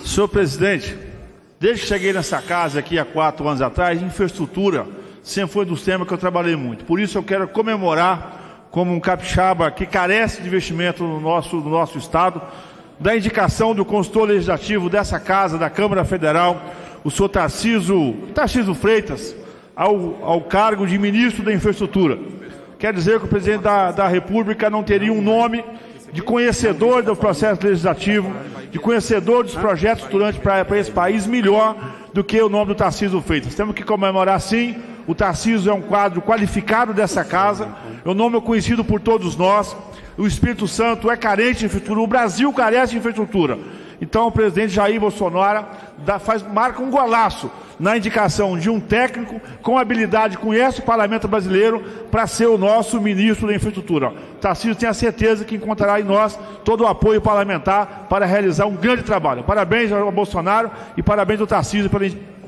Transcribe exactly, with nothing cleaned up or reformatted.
Senhor presidente, desde que cheguei nessa casa aqui há quatro anos atrás, infraestrutura sempre foi um dos temas que eu trabalhei muito. Por isso eu quero comemorar, como um capixaba que carece de investimento no nosso, no nosso estado, da indicação do consultor legislativo dessa casa, da Câmara Federal, o senhor Tarcísio, Tarcísio Freitas, ao, ao cargo de ministro da Infraestrutura. Quer dizer que o presidente da, da República não teria um nome de conhecedor do processo legislativo, de conhecedor dos projetos durante para esse país melhor do que o nome do Tarcísio Freitas. Temos que comemorar, sim. O Tarcísio é um quadro qualificado dessa casa, é um nome conhecido por todos nós. O Espírito Santo é carente de infraestrutura, o Brasil carece de infraestrutura. Então o presidente Jair Bolsonaro dá, faz, marca um golaço na indicação de um técnico com habilidade, conhece o parlamento brasileiro para ser o nosso ministro da infraestrutura. O Tarcísio tem a certeza que encontrará em nós todo o apoio parlamentar para realizar um grande trabalho. Parabéns ao Bolsonaro e parabéns ao Tarcísio pela